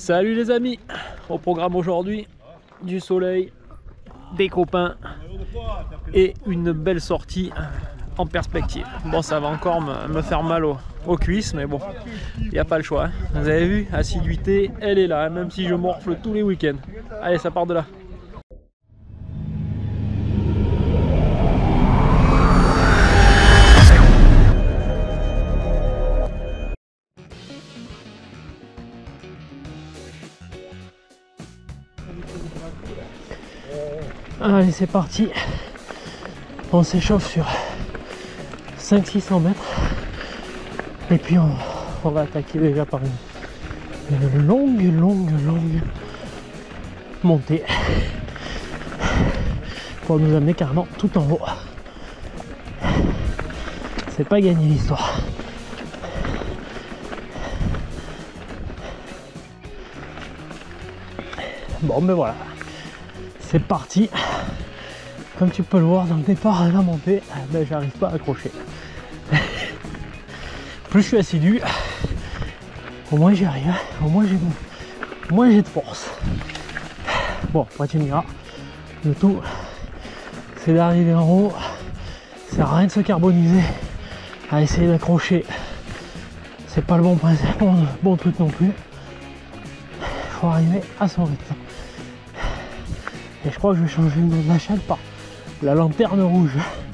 Salut les amis, au programme aujourd'hui, du soleil, des copains et une belle sortie en perspective. Bon, ça va encore me faire mal aux cuisses, mais bon, il n'y a pas le choix. Vous avez vu, assiduité, elle est là, même si je morfle tous les week-ends. Allez, ça part de là. Allez, c'est parti. On s'échauffe sur 500-600 mètres. Et puis on va attaquer déjà par une longue montée pour nous amener carrément tout en haut. C'est pas gagné l'histoire. Bon, ben voilà. C'est parti. Comme tu peux le voir dans le départ à la montée, ben, j'arrive pas à accrocher. Plus je suis assidu, au moins j'y arrive, au moins j'ai de force. Bon, après tu me diras, le tout c'est d'arriver en haut, ça sert à rien de se carboniser à essayer d'accrocher. C'est pas le bon principe, bon truc non plus. Il faut arriver à son rythme. Et je crois que je vais changer le nom de la chaîne par la lanterne rouge.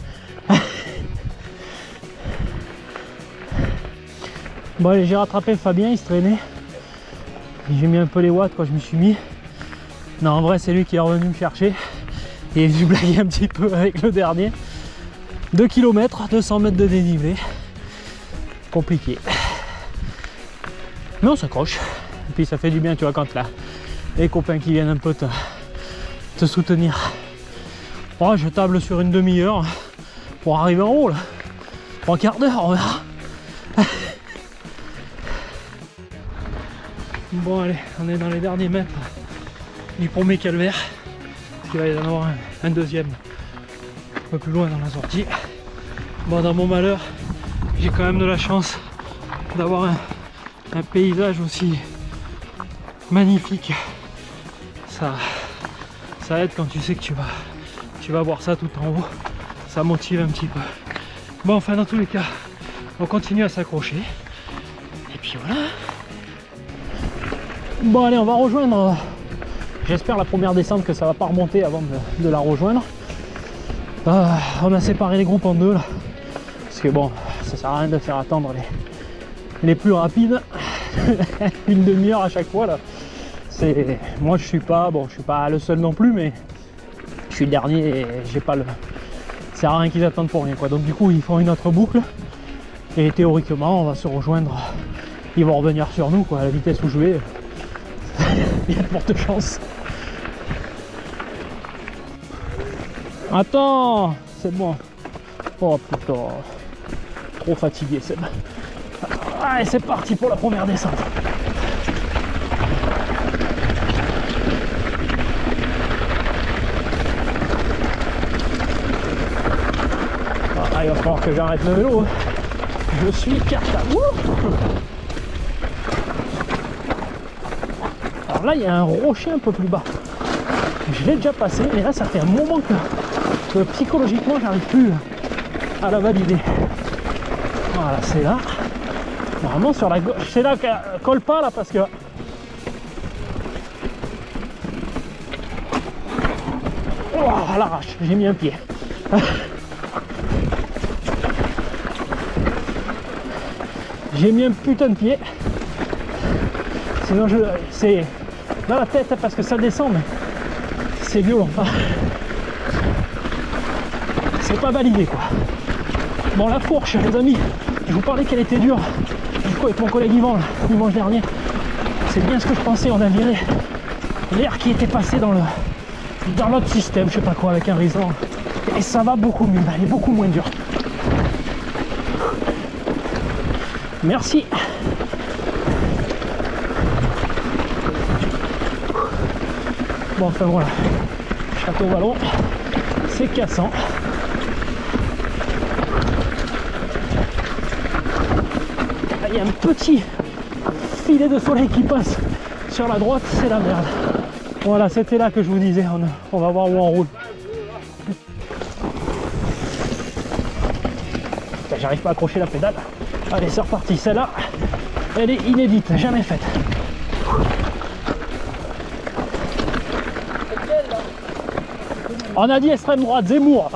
Bon allez, j'ai rattrapé Fabien, il se traînait. J'ai mis un peu les watts quand je me suis mis. Non, en vrai c'est lui qui est revenu me chercher. Et j'ai blagué un petit peu avec le dernier. 2 km, 200 mètres de dénivelé. Compliqué. Mais on s'accroche. Et puis ça fait du bien, tu vois, quand là, les copains qui viennent un peu te soutenir. Oh, je table sur une demi-heure pour arriver en haut là. 3 quarts d'heure, on verra. Bon allez, on est dans les derniers mètres du premier calvaire. Il va y en avoir un deuxième un peu plus loin dans la sortie. Bon, dans mon malheur, j'ai quand même de la chance d'avoir un paysage aussi magnifique. Ça aide quand tu sais que tu vas voir ça tout en haut. Ça motive un petit peu. Bon, enfin dans tous les cas, on continue à s'accrocher. Et puis voilà. Bon allez, on va rejoindre, j'espère, la première descente, que ça va pas remonter avant de la rejoindre. On a séparé les groupes en deux là, parce que bon, ça sert à rien de faire attendre les plus rapides. Une demi-heure à chaque fois là. Moi je suis pas le seul non plus, mais je suis le dernier et j'ai pas le... Ça sert à rien qu'ils attendent pour rien quoi. Donc du coup ils font une autre boucle et théoriquement on va se rejoindre. Ils vont revenir sur nous quoi, à la vitesse où je vais. Il y a de fortes chances. Attends, c'est bon. Oh putain, trop fatigué, c'est bon. Allez, c'est parti pour la première descente. Ah, il va falloir que j'arrête le vélo. Je suis cartable. Alors là, il y a un rocher un peu plus bas. Je l'ai déjà passé, mais là, ça fait un moment que psychologiquement, j'arrive plus à la valider. Voilà, c'est là. Normalement, sur la gauche, c'est là qu'elle colle pas, là, parce que... Oh, à l'arrache, j'ai mis un pied. J'ai mis un putain de pied. Sinon, c'est dans la tête, parce que ça descend, mais c'est violent. C'est pas validé, quoi. Bon, la fourche, les amis, je vous parlais qu'elle était dure. Du coup, avec mon collègue Yvan, là, dimanche dernier, c'est bien ce que je pensais. On a viré l'air qui était passé dans notre système, je sais pas quoi, avec un raisin. Et ça va beaucoup mieux, elle est beaucoup moins dure. Merci. Bon, enfin voilà, Château Vallon, c'est cassant. Il y a un petit filet de soleil qui passe Sur la droite, c'est la merde. Voilà, c'était là que je vous disais, on va voir où on roule. J'arrive pas à accrocher la pédale. Allez, c'est reparti. Celle-là, elle est inédite, jamais faite. On a dit extrême droite, Zemmour.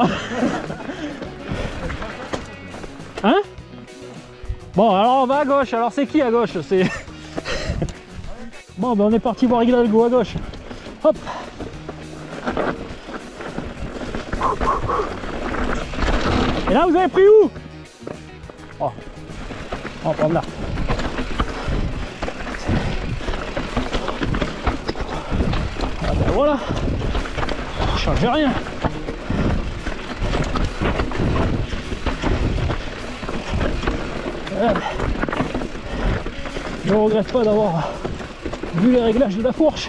Hein? Bon, alors on va à gauche. Alors c'est qui à gauche? C'est... Bon, ben on est parti voir Hidalgo à gauche. Hop. Et là, vous avez pris où? Oh, on va prendre là. Ah ben voilà. Ça change rien. Je ne regrette pas d'avoir vu les réglages de la fourche.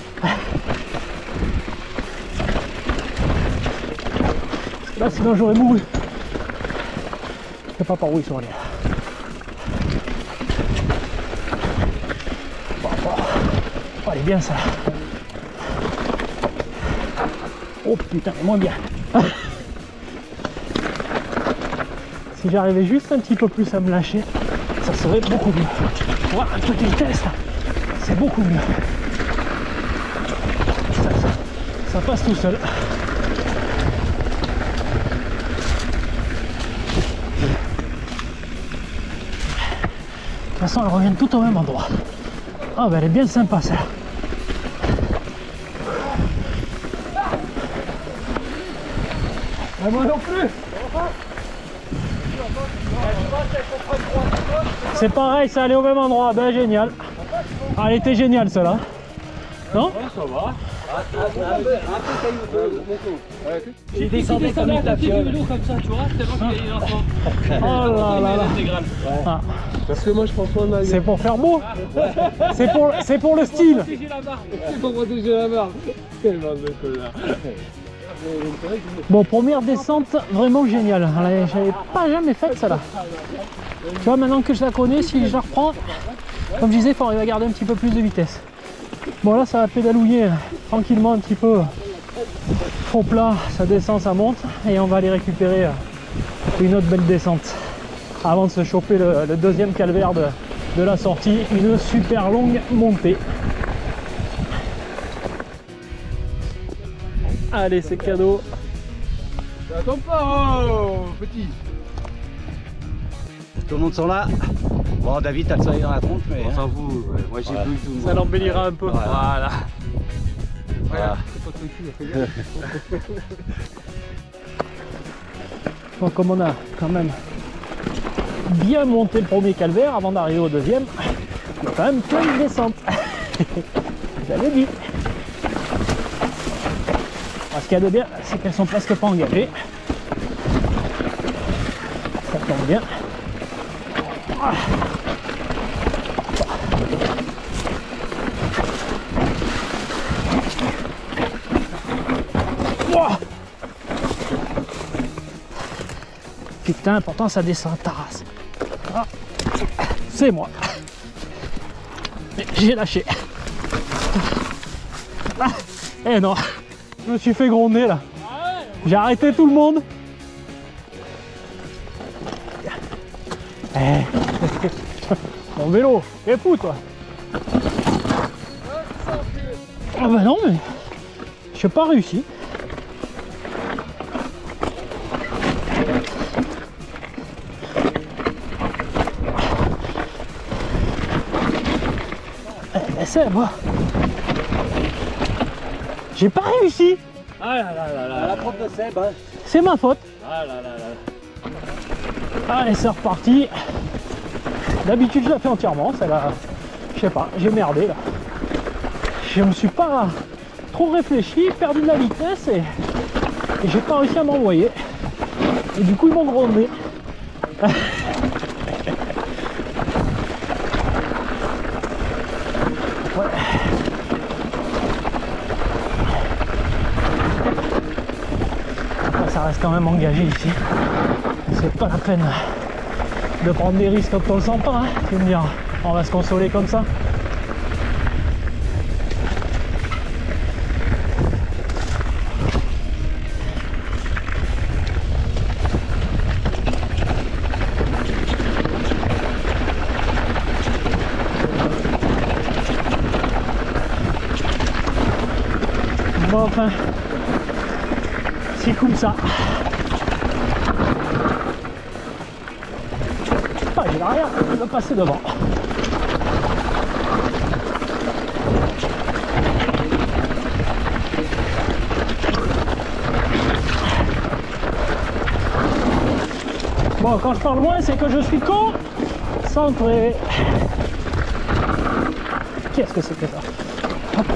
Là, sinon j'aurais mouru. Je sais pas par où ils sont allés. Bon, elle est bien ça. Oh putain, moins bien. Si j'arrivais juste un petit peu plus à me lâcher, ça serait beaucoup mieux. Voilà, un truc de vitesse, c'est beaucoup mieux. Ça passe tout seul. De toute façon, elles reviennent toutes au même endroit. Ah ben elle est bien sympa ça. Moi non plus. C'est pareil, ça allait au même endroit. Ben génial. Ah, elle était géniale celle-là. Non? Ouais, ça va. J'ai décidé de mettre la fiole comme ça, tu vois, c'est moi qui ai eu l'enfant. Oh là là là. Ah. Parce que moi je prends soin de ma gueule. C'est pour faire beau. C'est pour le style. C'est pour protéger la barbe. Quelle bande de connards. Bon, première descente vraiment géniale. J'avais pas jamais fait ça là. Tu vois, maintenant que je la connais, si je la reprends, comme je disais, il faut arriver à garder un petit peu plus de vitesse. Bon, là ça va pédalouiller tranquillement un petit peu. Faux plat, ça descend, ça monte. Et on va aller récupérer une autre belle descente avant de se choper le deuxième calvaire de la sortie. Une super longue montée. Allez, c'est cadeau. Attends pas, oh, petit. Tout le monde sont là. Bon, David, t'as le soleil dans la tronche, mais... On s'en fout, ouais. Moi j'ai plus tout le monde. Ça l'embellira un peu. Voilà. Voilà. Donc comme on a quand même bien monté le premier calvaire avant d'arriver au deuxième, il y a quand même plein de descentes. J'avais dit. Alors, ce qu'il y a de bien, c'est qu'elles sont presque pas engagées. Ça tombe bien. Ah. Wow. Putain, pourtant ça descend à ta race. Ah. C'est moi. J'ai lâché. Ah. Eh non, je me suis fait gronder là. J'ai arrêté tout le monde. Eh. Mon vélo, t'es fou toi. Ah bah non mais j'ai pas réussi. Essaie moi. J'ai pas réussi. Ah là là là là. La prof de Seb, hein. C'est ma faute. Ah là là là. Allez, c'est reparti. D'habitude je la fais entièrement, celle-là, je sais pas, j'ai merdé là. Je me suis pas trop réfléchi, perdu de la vitesse et j'ai pas réussi à m'envoyer. Et du coup ils m'ont grondé. Ouais. Ça reste quand même engagé ici. C'est pas la peine de prendre des risques quand on le sent pas, hein. Tu vas me dire, on va se consoler comme ça. Bon, enfin, c'est comme ça. Ah, j'ai l'arrière, il va passer devant. Bon, quand je parle loin, c'est que je suis concentré. Qu'est-ce que c'est que ça? Hop.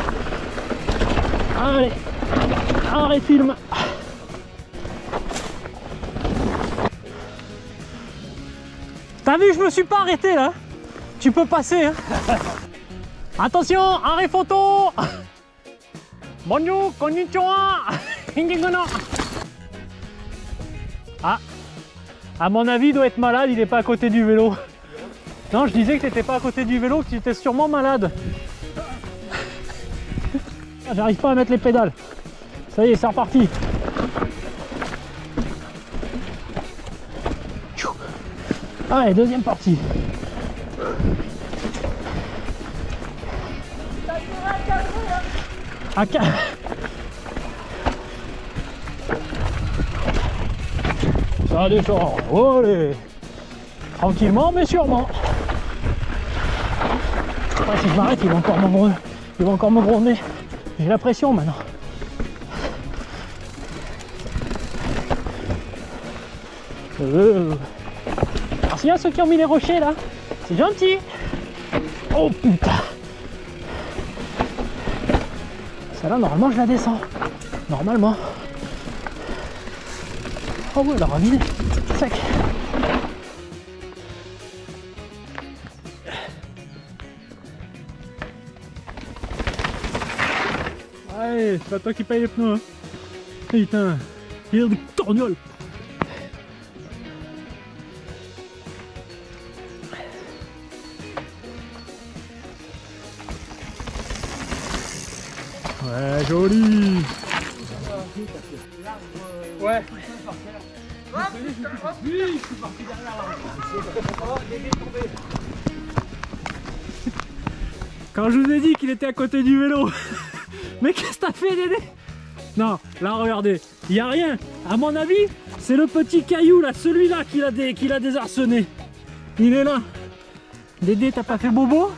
Allez, arrête film. T'as vu, je me suis pas arrêté là. Tu peux passer. Hein. Attention, arrêt photo. Bonjour, konnichiwa. Ah, à mon avis, il doit être malade, il n'est pas à côté du vélo. Non, je disais que tu n'étais pas à côté du vélo, que tu étais sûrement malade. J'arrive pas à mettre les pédales. Ça y est, c'est reparti. Allez, deuxième partie. Ça descend. Allez. Tranquillement mais sûrement. Après, si je m'arrête, il va encore me gronder. J'ai la pression maintenant. Merci à ceux qui ont mis les rochers là. C'est gentil. Oh putain. Celle-là, normalement, je la descends. Normalement. Oh ouais, elle a raviné. Sec. Allez, c'est pas toi qui paye les pneus. Hein. Putain, il y a des torgnoles. Ouais, joli. Ouais. Quand je vous ai dit qu'il était à côté du vélo. Mais qu'est-ce que t'as fait, Dédé? Non, là regardez, il n'y a rien. À mon avis, c'est le petit caillou là, celui-là qui l'a désarçonné. Il est là. Dédé, t'as pas fait bobo?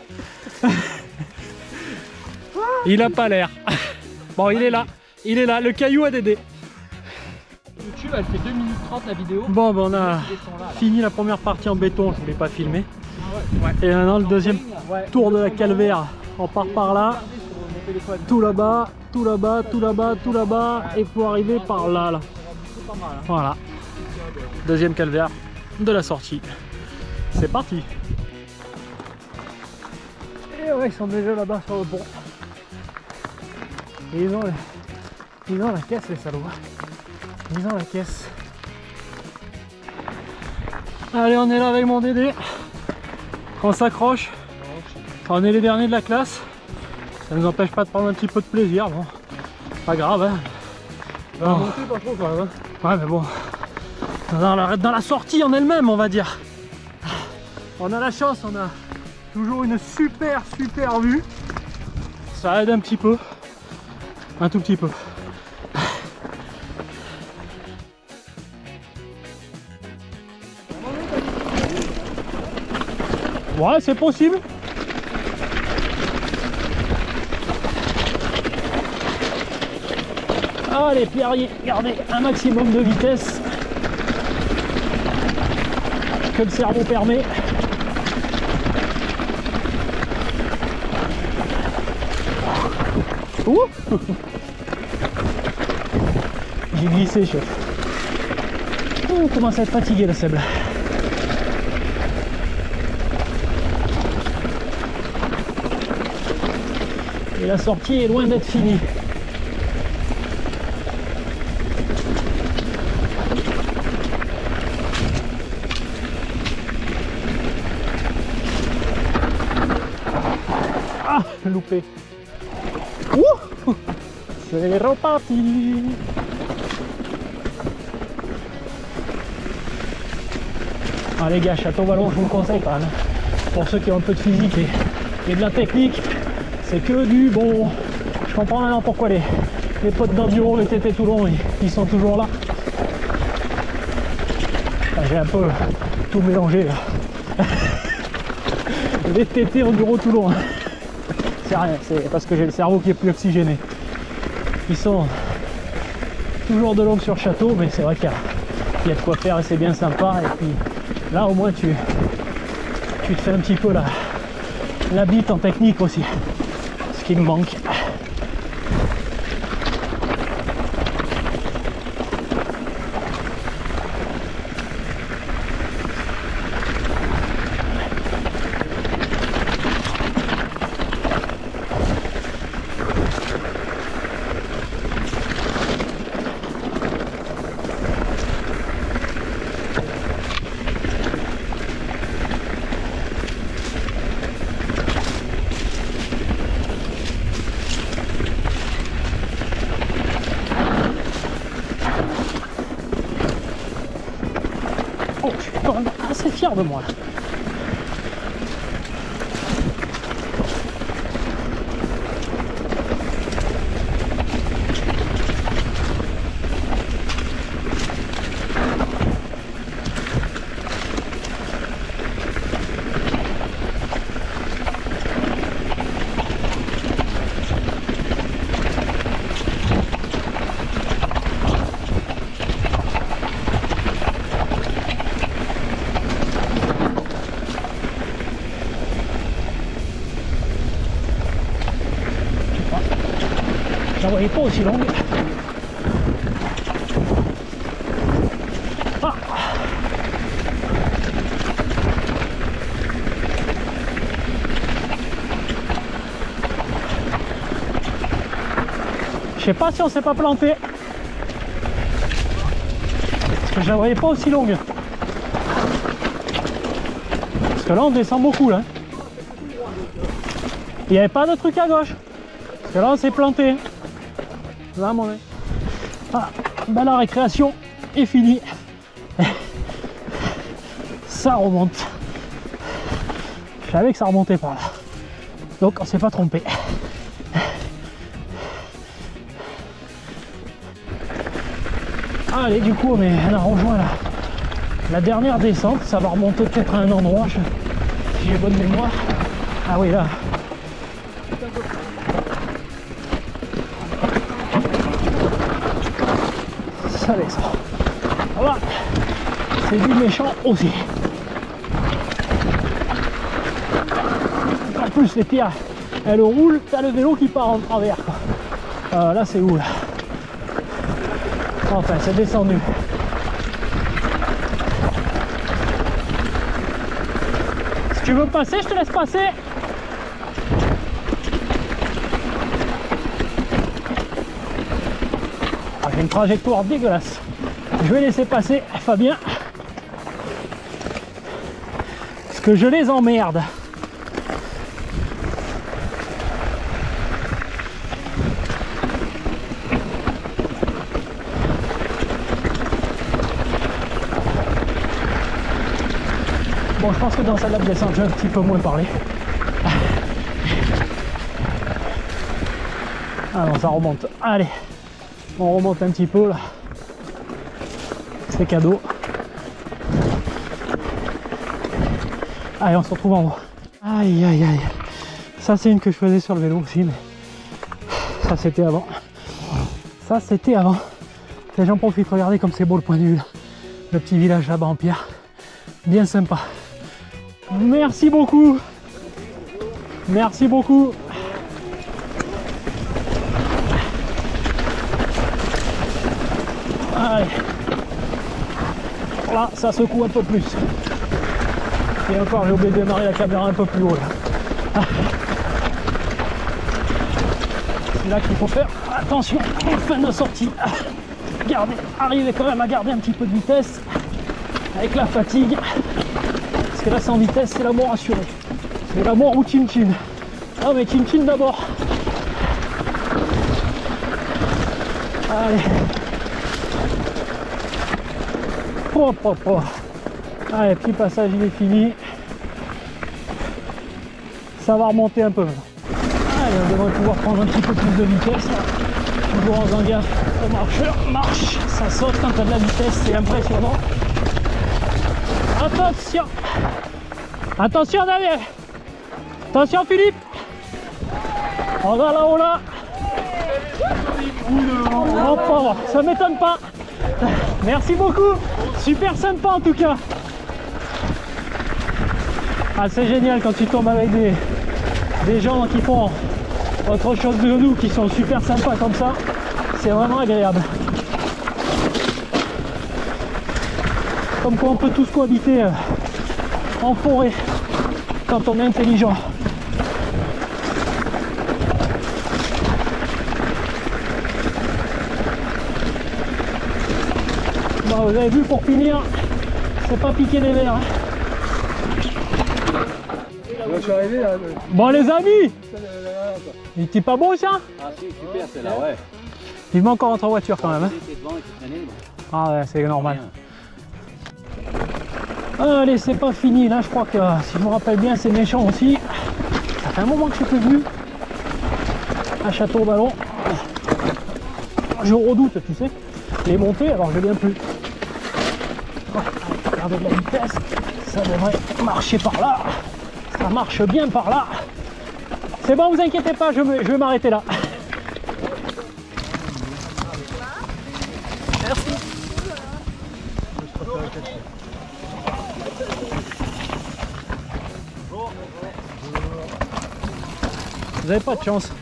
Il a pas l'air. Bon, il est là, le caillou à Dédé. YouTube, elle fait 2 minutes 30 la vidéo. Bon, ben on a fini la première partie en béton, je voulais pas filmer. Et maintenant le deuxième tour de la calvaire. On part par là, tout là-bas, tout là-bas, tout là-bas, tout là-bas, et pour arriver par là. Voilà. Deuxième calvaire de la sortie. C'est parti. Et ouais, ils sont déjà là-bas sur le pont. Et ils ont la caisse, les salauds. Ils ont la caisse. Allez, on est là avec mon Dédé. On s'accroche. On est les derniers de la classe. Ça nous empêche pas de prendre un petit peu de plaisir. Bon, pas grave. Hein. Bon. Pas trop, quand même. Ouais, mais bon. Dans la sortie en elle-même, on va dire. On a la chance, on a toujours une super vue. Ça aide un petit peu. Un tout petit peu. Ouais, c'est possible. Allez, Pierrier, gardez un maximum de vitesse que le cerveau permet. Ouh. J'ai glissé, chef. On commence à être fatigué, le Seb. Et la sortie est loin d'être finie. Ah, loupé. Ouh, c'est reparti. Ah les gars, Château Vallon, je vous le conseille pas. Hein. Pour ceux qui ont un peu de physique et de la technique, c'est que du bon. Je comprends maintenant pourquoi les potes d'enduro de TT Toulon, ils sont toujours là. J'ai un peu tout mélangé là. Les TT enduro Toulon. C'est rien, c'est parce que j'ai le cerveau qui est plus oxygéné. Ils sont toujours de longue sur château, mais c'est vrai qu'il y a de quoi faire et c'est bien sympa. Et puis là au moins tu te fais un petit peu la bite en technique aussi, ce qui me manque. Oh, je suis quand même assez fier de moi. Je la voyais pas aussi longue. Ah. Je sais pas si on s'est pas planté. Parce que je la voyais pas aussi longue. Parce que là on descend beaucoup là. Il n'y avait pas de truc à gauche. Parce que là on s'est planté. Là mon nez. Ah, ben la récréation est finie. Ça remonte. Je savais que ça remontait par là. Donc on s'est pas trompé. Allez, du coup on a rejoint la dernière descente. Ça va remonter peut-être à un endroit, si j'ai bonne mémoire. Ah oui, là. Ça descend. Voilà. C'est du méchant aussi. En plus les pierres, elles roulent, t'as le vélo qui part en travers. Là c'est où là? Enfin c'est descendu. Si tu veux passer, je te laisse passer. J'ai une trajectoire dégueulasse. Je vais laisser passer Fabien. Parce que je les emmerde. Bon, je pense que dans celle-là de descente, je vais un petit peu moins parler. Ah non, ça remonte. Allez. On remonte un petit peu là, c'est cadeau. Allez, on se retrouve en haut. Aïe aïe aïe, ça c'est une que je faisais sur le vélo aussi, mais ça c'était avant. Ça c'était avant. Et j'en profite, regardez comme c'est beau le point de vue là. Le petit village là-bas en pierre, bien sympa. Merci beaucoup. Merci beaucoup. Allez. Là, ça secoue un peu plus. Et encore, j'ai oublié de démarrer la caméra un peu plus haut là. Ah. C'est là qu'il faut faire attention en fin de sortie. Gardez, arrivez quand même à garder un petit peu de vitesse avec la fatigue. Parce que là, sans vitesse, c'est la mort assurée. C'est la mort ou chin-chin. Ah, mais chin-chin d'abord. Allez. Oh, oh, oh. Allez, petit passage, il est fini. Ça va remonter un peu maintenant. et on devrait pouvoir prendre un petit peu plus de vitesse. Toujours en faisant gaffe au marcheur. Marche, ça saute quand tu as de la vitesse, c'est impressionnant. Attention! Attention Daniel! Attention Philippe! On va là-haut là! Oh, pauvre, ça m'étonne pas! Merci beaucoup! Super sympa en tout cas! Ah, c'est génial quand tu tombes avec des gens qui font autre chose de nous, qui sont super sympas comme ça. C'est vraiment agréable. Comme quoi on peut tous cohabiter en forêt quand on est intelligent. Bon, vous avez vu, pour finir, c'est pas piquer des verres. Hein. Je suis arrivé là. Bon les amis, il était pas bon ça? Ah si, super, c'est là, ouais. Il manque encore entre voiture quand même. Hein. Ah ouais, c'est normal. Allez, c'est pas fini. Là, je crois que si je me rappelle bien, c'est méchant aussi. Ça fait un moment que je suis plus venu à Château-Vallon. Je redoute, tu sais, les montées, alors je viens plus. Regardez la vitesse, ça devrait marcher par là. Ça marche bien par là. C'est bon, vous inquiétez pas, je vais m'arrêter là. Merci. Vous n'avez pas de chance.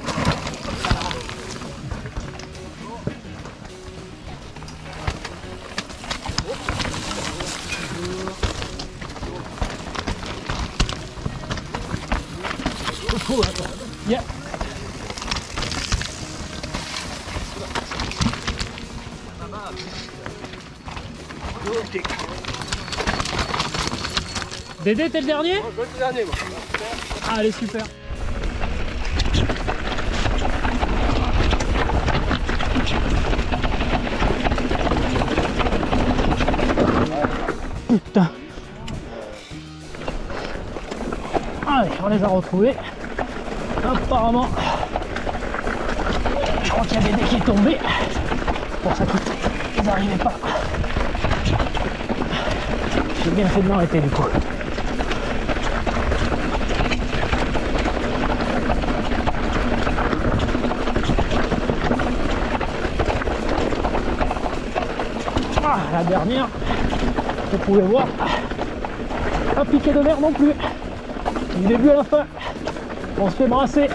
Yeah. Dédé, t'es le dernier? Je veux le dernier, moi. Ah, allez, super. Putain. Allez, on les a retrouvés. Apparemment, je crois qu'il y a Dédé qui est tombé. Pour ça qu'ils n'arrivaient pas. J'ai bien fait de m'arrêter du coup. Ah, la dernière, vous pouvez voir, pas piqué de verre non plus. Du début à la fin, on se fait brasser.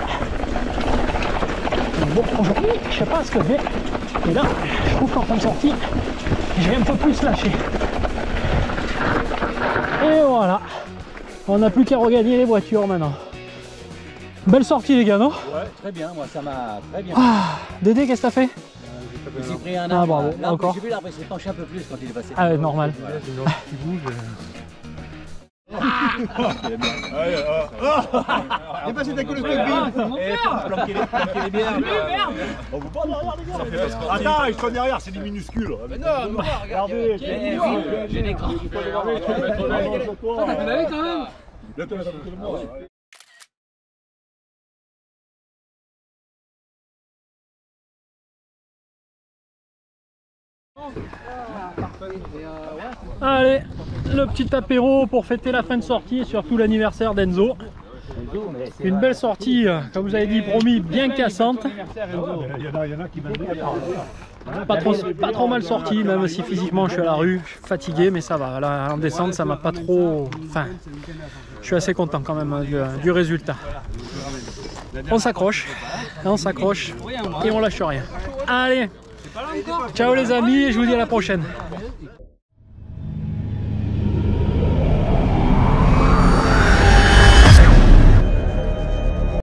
Bon, aujourd'hui, je sais pas ce que je fais. Et là, je trouve qu'en fin de sortie, je vais un peu plus lâcher. Et voilà, on n'a plus qu'à regagner les voitures maintenant. Belle sortie les gars, non? Ouais, très bien, moi ça m'a très bien. Ah, Dédé, qu'est-ce que t'as fait? J'ai pris un Ah, arbre. bravo, L'arbre, encore. j'ai vu l'arbre, il s'est penché un peu plus quand il est passé. Ah ouais, normal. Qui bouge. Il est passé d'un coup le truc. Planquer les bières. On veut pas derrière les gars. Attends, ils sont derrière, c'est des minuscules. Mais non, regardez. J'ai l'écran. T'as pédalé quand même. Allez, le petit apéro pour fêter la fin de sortie et surtout l'anniversaire d'Enzo. Une belle sortie, comme vous avez dit, promis, bien cassante. Il y en a qui Pas trop mal sorti, même si physiquement je suis à la rue, je suis fatigué, mais ça va. Là, en descente, ça m'a pas trop... Enfin, je suis assez content quand même du résultat. On s'accroche et on lâche rien. Allez, ciao les amis et je vous dis à la prochaine.